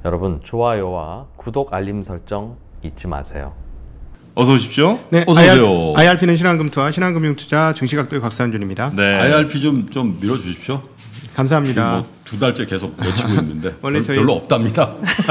여러분 좋아요와 구독 알림 설정 잊지 마세요. 어서 오십시오. 네, 어서 오세요. IRP는 신한금투와 신한금융투자 증시각도의 곽상준입니다. 네. IRP 좀 밀어주십시오. 감사합니다. 뭐 2달째 계속 외치고 있는데 원래 별로 없답니다.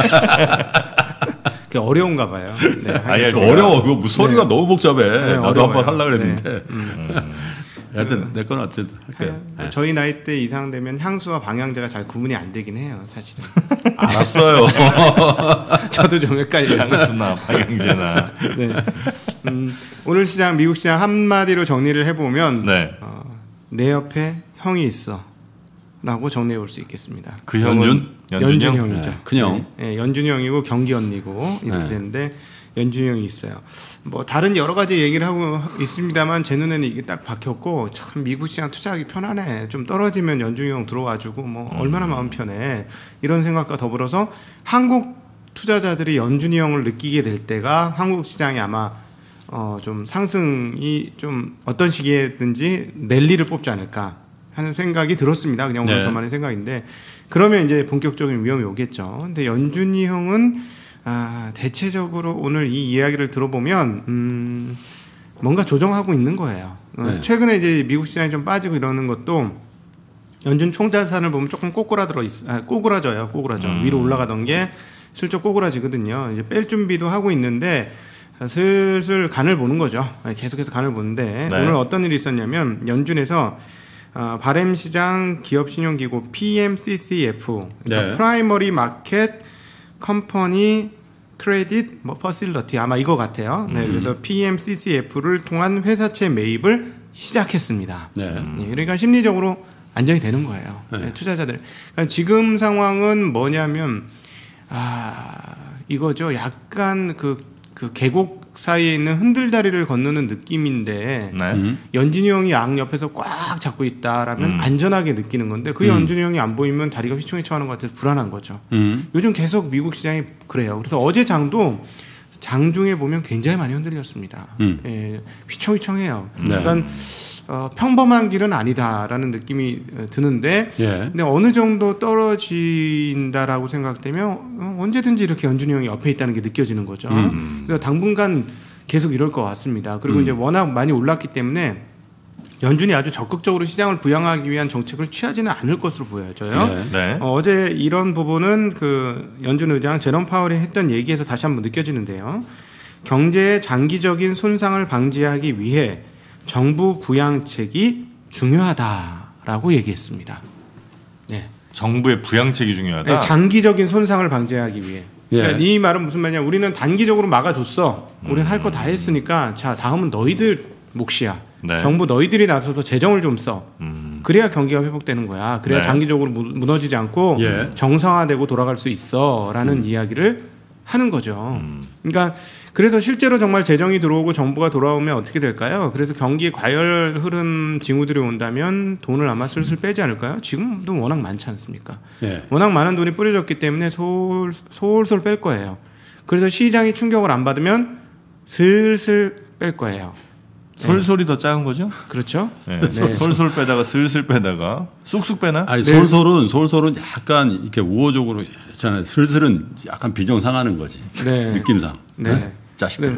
어려운가 봐요. 네, IRP 어려워. 그거 소리가 너무 복잡해. 나도 어려워요. 한번 하려고 그랬는데. 네. 하여튼 내 건 어쨌든 할게요. 네. 저희 나이 때 이상 되면 향수와 방향제가 잘 구분이 안 되긴 해요, 사실은. 알았어요. 저도 좀 헷갈려요. 향수나 방향제나. 네. 오늘 시장, 미국 시장 한마디로 정리를 해보면 네. 내 옆에 형이 있어라고 정리해 볼 수 있겠습니다. 그 형은 연준 형이죠. 네, 큰형. 네, 연준 형이고 경기 언니고 이렇게 네. 되는데 연준 형이 있어요. 뭐 다른 여러 가지 얘기를 하고 있습니다만 제 눈에는 이게 딱 박혔고 참 미국 시장 투자하기 편하네. 좀 떨어지면 연준 형 들어와주고 뭐 얼마나 마음 편해. 이런 생각과 더불어서 한국 투자자들이 연준이 형을 느끼게 될 때가 한국 시장이 아마 좀 상승이 좀 어떤 시기에든지 랠리를 뽑지 않을까 하는 생각이 들었습니다. 그냥 오늘 네. 저만의 생각인데 그러면 이제 본격적인 위험이 오겠죠. 근데 연준이 형은 대체적으로 오늘 이 이야기를 들어보면 뭔가 조정하고 있는 거예요. 네. 최근에 이제 미국 시장이 좀 빠지고 이러는 것도 연준 총자산을 보면 조금 꼬꾸라져요. 위로 올라가던 게 슬쩍 꼬꾸라지거든요. 이제 뺄 준비도 하고 있는데 슬슬 간을 보는 거죠. 계속해서 간을 보는데 네. 오늘 어떤 일이 있었냐면 연준에서 바램시장 기업신용기구 PMCCF 그러니까 네. 프라이머리 마켓 컴퍼니 크레딧 퍼실러티 아마 이거 같아요. 네, 그래서 PMCCF를 통한 회사채 매입을 시작했습니다. 네. 그러니까 심리적으로 안정이 되는 거예요. 네. 투자자들. 그러니까 지금 상황은 뭐냐면 이거죠. 약간 그 계곡 사이에 있는 흔들다리를 건너는 느낌인데 네. 연준이 형이 양 옆에서 꽉 잡고 있다라면 안전하게 느끼는 건데 그 연준이 형이 안 보이면 다리가 휘청휘청하는 것 같아서 불안한 거죠. 요즘 계속 미국 시장이 그래요. 그래서 어제 장도 장중에 보면 굉장히 많이 흔들렸습니다. 예, 휘청휘청해요. 네. 그러니까 평범한 길은 아니다라는 느낌이 드는데 예. 근데 어느 정도 떨어진다라고 생각되면 언제든지 이렇게 연준이 형이 옆에 있다는 게 느껴지는 거죠. 그래서 당분간 계속 이럴 것 같습니다. 그리고 이제 워낙 많이 올랐기 때문에 연준이 아주 적극적으로 시장을 부양하기 위한 정책을 취하지는 않을 것으로 보여져요. 네. 네. 어제 이런 부분은 그 연준 의장 제롬 파월이 했던 얘기에서 다시 한번 느껴지는데요. 경제의 장기적인 손상을 방지하기 위해 정부 부양책이 중요하다라고 얘기했습니다. 네. 정부의 부양책이 중요하다. 네, 장기적인 손상을 방지하기 위해. 예. 그러니까 네 말은 무슨 말이냐? 우리는 단기적으로 막아줬어. 우리는 할 거 다 했으니까 자 다음은 너희들 몫이야. 네. 정부 너희들이 나서서 재정을 좀 써. 그래야 경기가 회복되는 거야. 그래야 네. 장기적으로 무너지지 않고 예. 정상화되고 돌아갈 수 있어라는 이야기를 하는 거죠. 그러니까 그래서 실제로 정말 재정이 들어오고 정부가 돌아오면 어떻게 될까요? 그래서 경기에 과열 흐름 징후들이 온다면 돈을 아마 슬슬 빼지 않을까요? 지금도 워낙 많지 않습니까? 예. 워낙 많은 돈이 뿌려졌기 때문에 솔솔 뺄 거예요. 그래서 시장이 충격을 안 받으면 슬슬 뺄 거예요. 솔솔이 더 작은 거죠? 그렇죠? 네. 네. 솔솔 빼다가 슬슬 빼다가 쑥쑥 빼나? 아니 네. 솔솔은 약간 이렇게 우호적으로 있잖아요. 슬슬은 약간 비정상하는 거지. 네. 느낌상. 네. 자식들.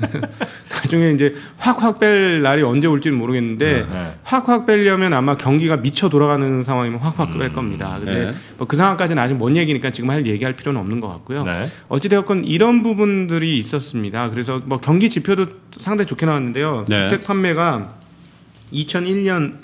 나중에 이제 확 뺄 날이 언제 올지는 모르겠는데 네. 확 빼려면 아마 경기가 미쳐 돌아가는 상황이면 확 뺄 겁니다. 근데 네. 뭐 그 상황까지는 아직 먼 얘기니까 지금 얘기할 필요는 없는 것 같고요. 네. 어찌되었건 이런 부분들이 있었습니다. 그래서 뭐 경기 지표도 상당히 좋게 나왔는데요. 네. 주택 판매가 2001년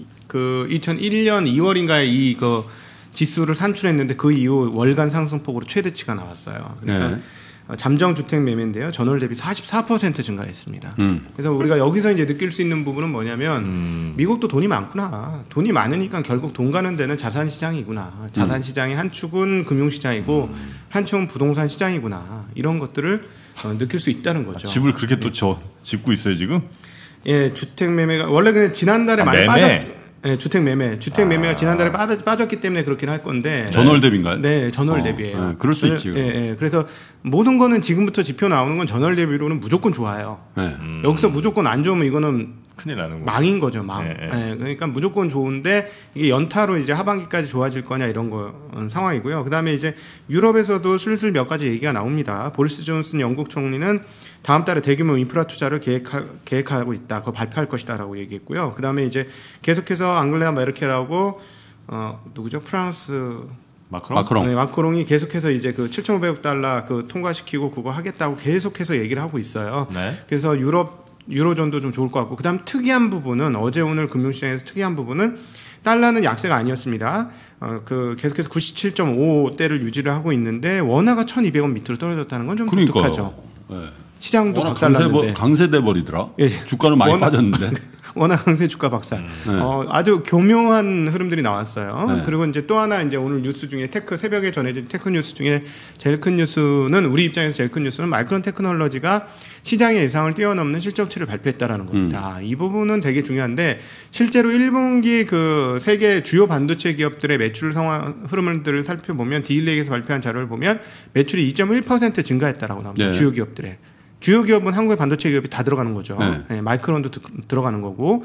2월인가에 이 지수를 산출했는데 그 이후 월간 상승폭으로 최대치가 나왔어요. 그러니까 네. 잠정 주택 매매인데요. 전월 대비 44% 증가했습니다. 그래서 우리가 여기서 이제 느낄 수 있는 부분은 뭐냐면 미국도 돈이 많구나. 돈이 많으니까 결국 돈 가는 데는 자산 시장이구나. 자산 시장의 한 축은 금융 시장이고 한 축은 부동산 시장이구나. 이런 것들을 느낄 수 있다는 거죠. 집을 그렇게 또 짓고 있어요 지금? 예, 주택 매매가 원래 그냥 지난달에 많이 매매? 예, 주택 매매가 지난달에 빠졌기 때문에 그렇긴 할 건데. 전월 대비인가요? 네, 전월 대비예요. 네, 그럴 수 있지. 예. 그래서 모든 거는 지금부터 지표 나오는 건 전월 대비로는 무조건 좋아요. 네. 여기서 무조건 안 좋으면 이거는 큰일 나는 거. 망인 거죠, 망. 예, 예. 예, 그러니까 무조건 좋은데 이게 연타로 이제 하반기까지 좋아질 거냐 이런 거 상황이고요. 그다음에 이제 유럽에서도 슬슬 몇 가지 얘기가 나옵니다. 보리스 존슨 영국 총리는 다음 달에 대규모 인프라 투자를 계획하고 있다. 그거 발표할 것이다라고 얘기했고요. 그다음에 이제 계속해서 앙글레아 메르켈하고 누구죠? 프랑스 마크롱. 네, 마크롱이 계속해서 이제 그 7,500억 달러 그 통과시키고 그거 하겠다고 계속해서 얘기를 하고 있어요. 네. 그래서 유로존도 좀 좋을 것 같고, 그다음 특이한 부분은 어제 오늘 금융시장에서 특이한 부분은 달러는 약세가 아니었습니다. 그 계속해서 97.5대를 유지를 하고 있는데 원화가 1,200원 밑으로 떨어졌다는 건 좀 독특하죠. 네. 시장도 워낙 박살났는데 강세돼 버리더라. 예. 주가는 많이 빠졌는데. 워낙 강세 주가 박살. 아주 교묘한 흐름들이 나왔어요. 네. 그리고 이제 또 하나 이제 오늘 뉴스 중에 새벽에 전해진 테크 뉴스 중에 제일 큰 뉴스는 우리 입장에서 제일 큰 뉴스는 마이크론 테크놀로지가 시장의 예상을 뛰어넘는 실적치를 발표했다라는 겁니다. 이 부분은 되게 중요한데 실제로 1분기 그 세계 주요 반도체 기업들의 매출 상황 흐름들을 살펴보면 디일렉에서 발표한 자료를 보면 매출이 2.1% 증가했다라고 나옵니다. 네. 주요 기업들의. 주요 기업은 한국의 반도체 기업이 다 들어가는 거죠. 네. 네, 마이크론도 들어가는 거고.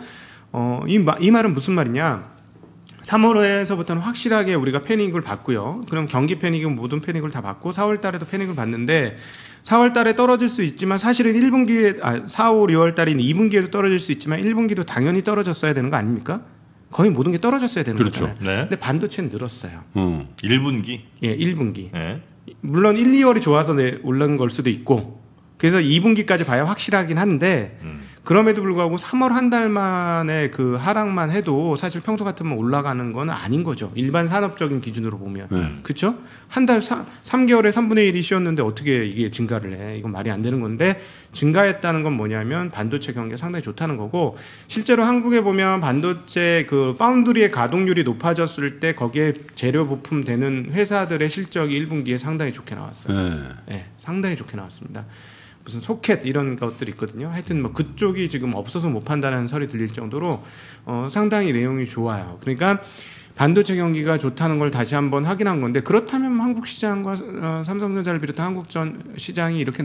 이 말은 무슨 말이냐? 3월에서부터는 확실하게 우리가 패닉을 받고요. 그럼 경기 패닉은 모든 패닉을 다 받고 4월 달에도 패닉을 받는데 4월 달에 떨어질 수 있지만 사실은 1분기에 4, 5, 6월 달인 2분기에도 떨어질 수 있지만 1분기도 당연히 떨어졌어야 되는 거 아닙니까? 거의 모든 게 떨어졌어야 되는 그렇죠. 거잖아요. 네. 근데 반도체는 늘었어요. 1분기. 예, 1분기. 네. 물론 1, 2월이 좋아서 올라간 걸 수도 있고 그래서 2분기까지 봐야 확실하긴 한데 그럼에도 불구하고 3월 한 달 만에 그 하락만 해도 사실 평소 같으면 올라가는 건 아닌 거죠. 일반 산업적인 기준으로 보면. 그렇죠? 한 달 3개월에 3분의 1이 쉬었는데 어떻게 이게 증가를 해. 이건 말이 안 되는 건데 증가했다는 건 뭐냐면 반도체 경기가 상당히 좋다는 거고 실제로 한국에 보면 반도체 그 파운드리의 가동률이 높아졌을 때 거기에 재료 부품 되는 회사들의 실적이 1분기에 상당히 좋게 나왔어요. 네. 네, 상당히 좋게 나왔습니다. 무슨 소켓 이런 것들이 있거든요. 하여튼 뭐 그쪽이 지금 없어서 못 판다는 설이 들릴 정도로 상당히 내용이 좋아요. 그러니까 반도체 경기가 좋다는 걸 다시 한번 확인한 건데 그렇다면 한국 시장과 삼성전자를 비롯한 한국 전 시장이 이렇게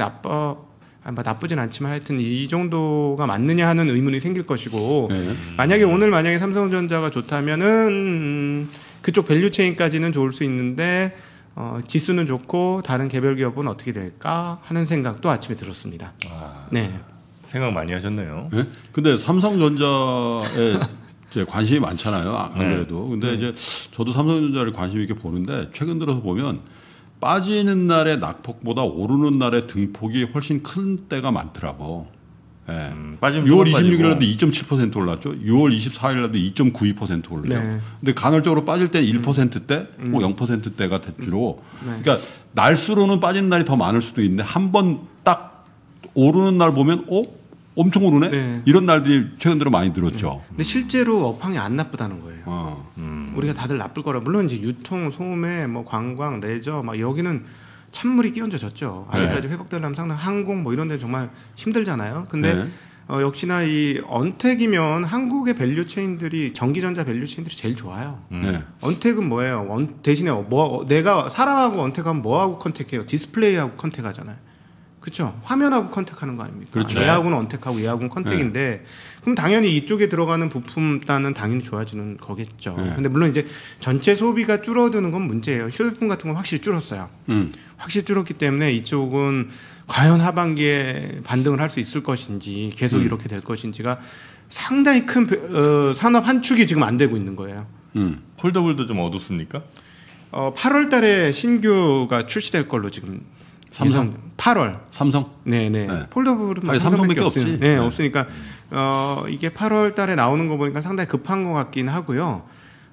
나쁘진 않지만 하여튼 이 정도가 맞느냐 하는 의문이 생길 것이고 만약에 삼성전자가 좋다면은 그쪽 밸류체인까지는 좋을 수 있는데 지수는 좋고 다른 개별 기업은 어떻게 될까 하는 생각도 아침에 들었습니다. 네. 생각 많이 하셨네요. 네? 근데 삼성전자에 이제 관심이 많잖아요. 안 그래도. 근데 이제 저도 삼성전자를 관심 있게 보는데 최근 들어서 보면 빠지는 날의 낙폭보다 오르는 날의 등폭이 훨씬 큰 때가 많더라고. 네. 빠지면 6월 조금 26일 날도 빠지고. 2.7% 올랐죠. 6월 24일 날도 2.92% 올랐죠. 네. 근데 간헐적으로 빠질 때는 1%대, 뭐 0%대가 됐지로. 그러니까 날수로는 빠지는 날이 더 많을 수도 있는데 한 번 딱 오르는 날 보면 엄청 오르네. 네. 이런 날들이 최근 들어 많이 늘었죠. 근데 실제로 업황이 안 나쁘다는 거예요. 우리가 다들 나쁠 거라. 물론 이제 유통, 소매, 뭐 관광, 레저 막 여기는 찬물이 끼얹어졌죠. 아직까지 회복되려면 상당히 항공 뭐 이런 데 정말 힘들잖아요. 근데 역시나 이 언택이면 한국의 밸류 체인들이 전기전자 밸류 체인들이 제일 좋아요. 언택은 뭐예요? 대신에 내가 사람하고 언택하면 뭐하고 컨택해요? 디스플레이하고 컨택하잖아요. 그렇죠? 화면하고 컨택하는 거 아닙니까? 그렇죠. 얘하고는 언택하고 얘하고는 컨택인데 그럼 당연히 이쪽에 들어가는 부품 단은 당연히 좋아지는 거겠죠. 근데 물론 이제 전체 소비가 줄어드는 건 문제예요. 휴대폰 같은 건 확실히 줄었어요. 확실히 줄었기 때문에 이쪽은 과연 하반기에 반등을 할 수 있을 것인지 계속 이렇게 될 것인지가 상당히 큰 산업 한 축이 지금 안 되고 있는 거예요. 폴더블도 좀 어둡습니까? 8월 달에 신규가 출시될 걸로 지금 삼성? 8월. 삼성? 네네. 폴더블은 뭐 삼성밖에 없어요. 없지. 네, 없으니까 이게 8월 달에 나오는 거 보니까 상당히 급한 것 같긴 하고요.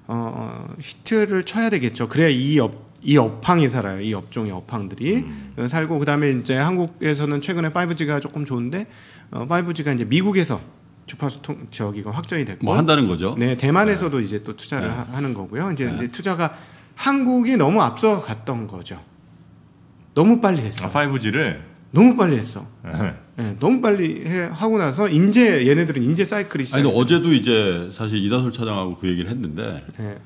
히트를 쳐야 되겠죠. 그래야 이 업황이 살아요. 이 업종의 업황들이 살고 그다음에 이제 한국에서는 최근에 5G가 조금 좋은데 5G가 이제 미국에서 주파수 저기가 확정이 됐고 뭐 한다는 거죠. 네, 대만에서도 이제 또 투자를 하는 거고요. 이제 투자가 한국이 너무 앞서 갔던 거죠. 너무 빨리 했어. 5G를 너무 빨리 했어. 네, 너무 빨리 하고 나서 얘네들은 인재 사이클이 있어요. 아니, 어제도 이제 사실 이다솔 차장하고 그 얘기를 했는데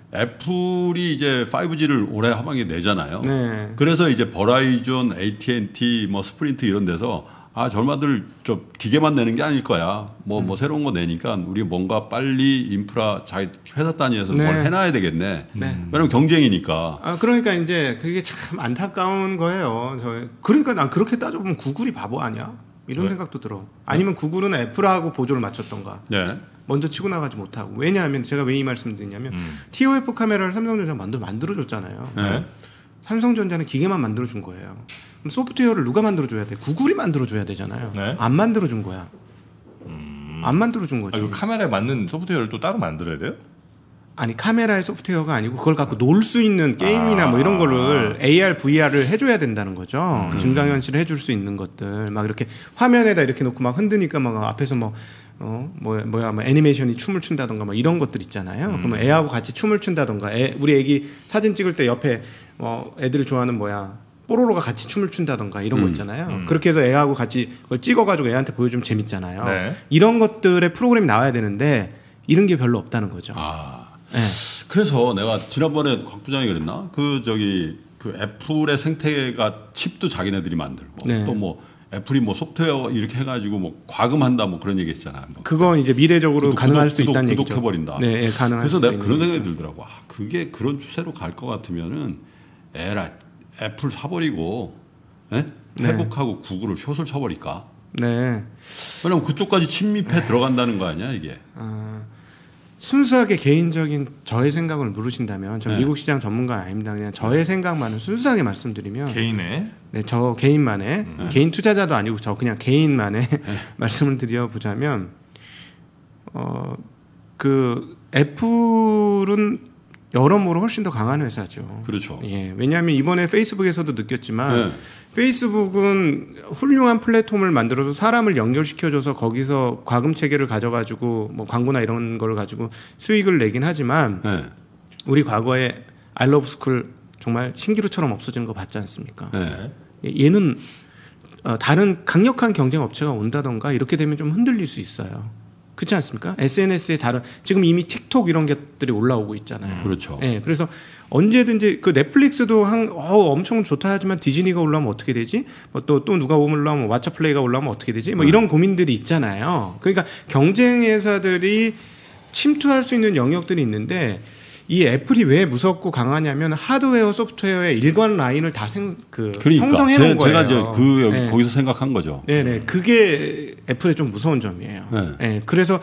애플이 이제 5G를 올해 하반기에 내잖아요. 네. 그래서 이제 버라이존, AT&T, 뭐 스프린트 이런 데서 젊아들 좀 기계만 내는 게 아닐 거야. 뭐 새로운 거 내니까 우리 뭔가 빨리 인프라 자기 회사 단위에서 네. 뭘 해놔야 되겠네. 네. 왜냐면 경쟁이니까. 그러니까 이제 그게 참 안타까운 거예요. 그러니까 난 그렇게 따져보면 구글이 바보 아니야? 이런 왜? 생각도 들어. 아니면 구글은 애플하고 보조를 맞췄던가. 네. 먼저 치고 나가지 못하고. 왜냐하면 제가 왜 이 말씀을 드리냐면 TOF 카메라를 삼성전자가 만들어줬잖아요. 네. 삼성전자는 기계만 만들어준 거예요. 그럼 소프트웨어를 누가 만들어줘야 돼? 구글이 만들어줘야 되잖아요. 네. 안 만들어준 거야. 안 만들어준 거지. 이거 카메라에 맞는 소프트웨어를 또 따로 만들어야 돼요? 아니 카메라의 소프트웨어가 아니고 그걸 갖고 놀 수 있는 게임이나 뭐 이런 거를 AR, VR을 해줘야 된다는 거죠. 증강현실을 해줄 수 있는 것들 막 이렇게 화면에다 이렇게 놓고 막 흔드니까 막 앞에서 뭐 애니메이션이 춤을 춘다던가 뭐 이런 것들 있잖아요. 그러면 애하고 같이 춤을 춘다던가 우리 애기 사진 찍을 때 옆에 애들 좋아하는 뽀로로가 같이 춤을 춘다던가 이런 거 있잖아요. 그렇게 해서 애하고 같이 그걸 찍어가지고 애한테 보여주면 재밌잖아요. 네. 이런 것들의 프로그램이 나와야 되는데 이런 게 별로 없다는 거죠. 네. 그래서 내가 지난번에 곽 부장이 그랬나? 그 애플의 생태계가 칩도 자기네들이 만들고 네. 또 뭐 애플이 뭐 소프트웨어 이렇게 해가지고 뭐 과금한다 뭐 그런 얘기 했잖아요. 그건 이제 미래적으로 가능할 수 있다는 얘기죠. 구독해버린다. 네, 가능할 그래서 수 내가 있는 그런 생각이 얘기죠. 들더라고. 그게 그런 추세로 갈 것 같으면은 애플 사버리고 페북하고 구글을 숏을 쳐버릴까? 네. 왜냐면 그쪽까지 침입해 들어간다는 거 아니야 이게? 순수하게 개인적인 저의 생각을 물으신다면 저 네. 미국 시장 전문가 아닙니다. 그냥 저의 생각만을 순수하게 말씀드리면 개인의 네, 저 개인만의 개인 투자자도 아니고 저 그냥 개인만의 말씀을 드려보자면 그 애플은 여러모로 훨씬 더 강한 회사죠. 그렇죠. 예, 왜냐하면 이번에 페이스북에서도 느꼈지만 네. 페이스북은 훌륭한 플랫폼을 만들어서 사람을 연결시켜줘서 거기서 과금 체계를 가져가지고 뭐 광고나 이런 걸 가지고 수익을 내긴 하지만 네. 우리 과거에 알러브스쿨 정말 신기루처럼 없어지는 거 봤지 않습니까? 네. 얘는 다른 강력한 경쟁 업체가 온다던가 이렇게 되면 좀 흔들릴 수 있어요. 그렇지 않습니까? SNS에 지금 이미 틱톡 이런 것들이 올라오고 있잖아요. 그렇죠. 예, 그래서 언제든지 그 넷플릭스도 엄청 좋다 하지만 디즈니가 올라오면 어떻게 되지? 또 누가 올라오면 왓챠플레이가 올라오면 어떻게 되지? 뭐 이런 고민들이 있잖아요. 그러니까 경쟁 회사들이 침투할 수 있는 영역들이 있는데 이 애플이 왜 무섭고 강하냐면 하드웨어, 소프트웨어의 일관 라인을 다 그러니까 형성해 놓은 거예요. 제가 이제 거기서 생각한 거죠. 네네, 그게 애플의 좀 무서운 점이에요. 네. 네, 그래서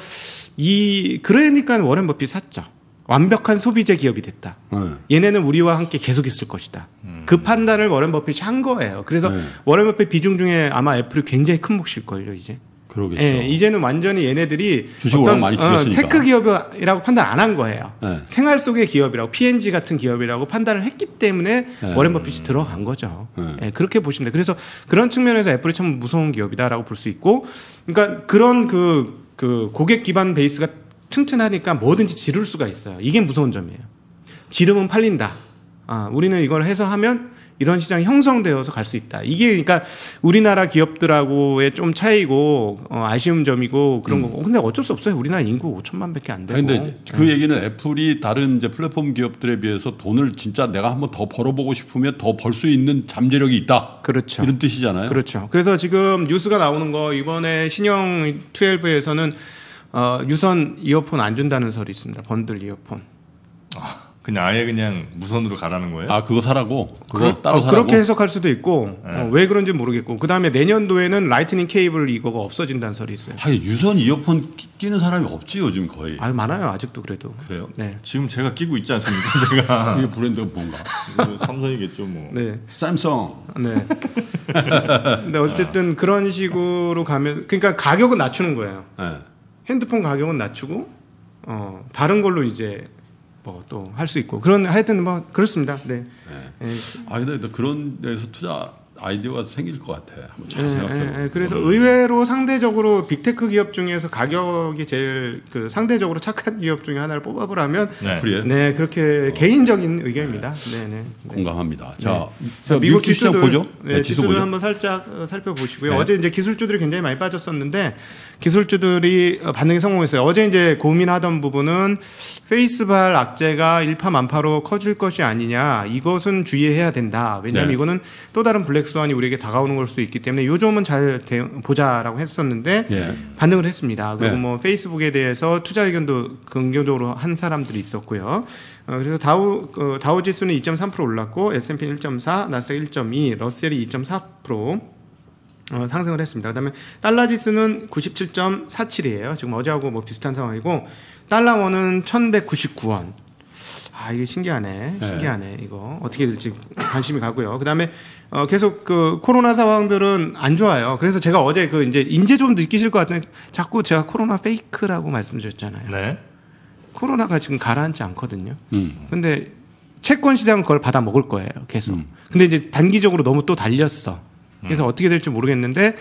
그러니까 워렌 버핏 샀죠. 완벽한 소비재 기업이 됐다. 얘네는 우리와 함께 계속 있을 것이다. 그 판단을 워렌 버핏이 한 거예요. 그래서 워렌 버핏 비중 중에 아마 애플이 굉장히 큰 몫일 걸요, 이제. 그러겠죠. 예, 이제는 완전히 얘네들이 주식을 워낙 많이 줄였으니까. 테크 기업이라고 판단 안 한 거예요. 네. 생활 속의 기업이라고 P&G 같은 기업이라고 판단을 했기 때문에 워렌 버핏이 들어간 거죠. 예, 그렇게 보시면 돼요. 그래서 그런 측면에서 애플이 참 무서운 기업이다라고 볼 수 있고, 그러니까 그런 그 고객 기반 베이스가 튼튼하니까 뭐든지 지를 수가 있어요. 이게 무서운 점이에요. 지르면 팔린다. 우리는 이걸 해서 하면 이런 시장이 형성되어서 갈 수 있다. 이게 그러니까 우리나라 기업들하고의 좀 차이고 아쉬운 점이고 그런 거고. 근데 어쩔 수 없어요. 우리나라 인구 5천만밖에 안 되고. 그런데 그 얘기는 애플이 다른 이제 플랫폼 기업들에 비해서 돈을 진짜 내가 한번 더 벌어보고 싶으면 더 벌 수 있는 잠재력이 있다. 그렇죠. 이런 뜻이잖아요. 그렇죠. 그래서 지금 뉴스가 나오는 거 이번에 신형 12에서는 유선 이어폰 안 준다는 설이 있습니다. 번들 이어폰. 그냥 아예 그냥 무선으로 가라는 거예요? 그거 사라고? 그거 따로 사라고? 그렇게 해석할 수도 있고 왜 그런지 모르겠고 그 다음에 내년도에는 라이트닝 케이블 이거가 없어진다는 설이 있어요. 유선 이어폰 끼는 사람이 없지 요즘 거의. 많아요 아직도 그래도. 그래요? 네. 지금 제가 끼고 있지 않습니까? 제가 이게 브랜드가 뭔가? 삼성이겠죠 뭐. 네. 삼성. 네. 근데 어쨌든 그런 식으로 가면 그러니까 가격은 낮추는 거예요. 네. 핸드폰 가격은 낮추고 다른 걸로 이제 뭐 또 할 수 있고 하여튼 뭐 그렇습니다. 네. 근데 그런 데서 투자 아이디어가 생길 것 같아. 한번 잘 생각해보면. 그래서 의외로 상대적으로 빅테크 기업 중에서 가격이 제일 상대적으로 착한 기업 중에 하나를 뽑아보라면 애플이에요? 네 그렇게 개인적인 의견입니다. 네. 공감합니다. 네. 자, 미국 시장 지수들 보죠. 네, 지수 지수들 보죠. 한번 살짝 살펴보시고요. 네. 어제 이제 기술주들이 굉장히 많이 빠졌었는데 기술주들이 반응이 성공했어요. 어제 이제 고민하던 부분은 페이스발 악재가 일파만파로 커질 것이 아니냐. 이것은 주의해야 된다. 왜냐하면 네. 이거는 또 다른 블랙 수완이 우리에게 다가오는 걸 수도 있기 때문에 요 점은 잘 보자라고 했었는데 예. 반응을 했습니다. 그리고 네. 뭐 페이스북에 대해서 투자 의견도 긍정적으로 한 사람들이 있었고요. 그래서 다우 지수는 2.3% 올랐고 S&P 1.4, 나스닥 1.2, 러셀이 2.4% 상승을 했습니다. 그다음에 달러 지수는 97.47이에요. 지금 어제하고 뭐 비슷한 상황이고 달러 원은 1,199원. 아 이게 신기하네. 이거 어떻게 될지 관심이 가고요. 그다음에 계속 그 코로나 상황들은 안 좋아요. 그래서 제가 어제 이제 좀 느끼실 것 같은데 자꾸 제가 코로나 페이크라고 말씀드렸잖아요. 네. 코로나가 지금 가라앉지 않거든요. 근데 채권 시장은 그걸 받아 먹을 거예요. 계속. 근데 이제 단기적으로 너무 또 달렸어. 그래서 어떻게 될지 모르겠는데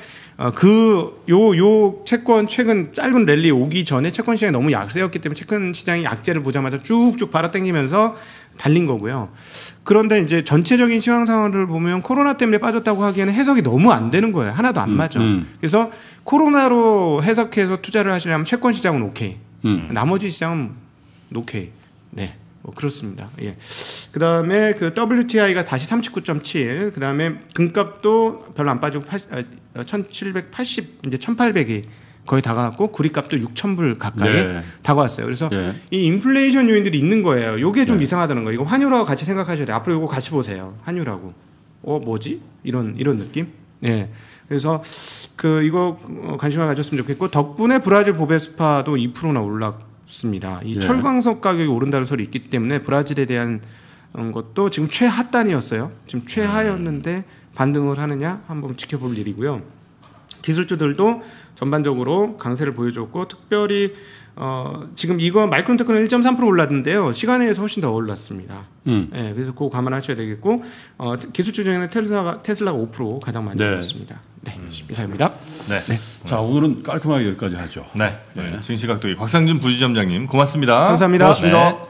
요 채권 최근 짧은 랠리 오기 전에 채권 시장이 너무 약세였기 때문에 채권 시장이 약재를 보자마자 쭉쭉 빨아당기면서 달린 거고요. 그런데 이제 전체적인 시황 상황을 보면 코로나 때문에 빠졌다고 하기에는 해석이 너무 안 되는 거예요. 하나도 안 맞아. 그래서 코로나로 해석해서 투자를 하시려면 채권 시장은 오케이. 나머지 시장은 오케이. 네. 뭐 그렇습니다. 예. 그다음에 그 WTI가 다시 39.7. 그다음에 금값도 별로 안 빠지고 1780 이제 1800이 거의 다가왔고 구리값도 6,000불 가까이 네. 다가왔어요. 그래서 예. 이 인플레이션 요인들이 있는 거예요. 요게 좀 네. 이상하다는 거예요. 이거 환율하고 같이 생각하셔야 돼요. 앞으로 이거 같이 보세요. 환율하고. 뭐지? 이런 느낌? 예. 그래서 이거 관심을 가졌으면 좋겠고 덕분에 브라질 보베스파도 2%나 올랐습니다. 이 예. 철광석 가격이 오른다는 소리 있기 때문에 브라질에 대한 것도 지금 최하단이었어요. 지금 최하였는데 반등을 하느냐 한번 지켜볼 일이고요. 기술주들도 전반적으로 강세를 보여줬고 특별히 지금 이거 마이크론테크는 1.3% 올랐는데요. 시간에 의해서 훨씬 더 올랐습니다. 예, 그래서 그거 감안하셔야 되겠고 기술주 중에는 테슬라가 5% 가장 많이 네. 올랐습니다. 네, 이상입니다. 네. 자 오늘은 깔끔하게 여기까지 하죠. 네. 증시각도기 곽상준 부지점장님 고맙습니다. 감사합니다. 고맙습니다.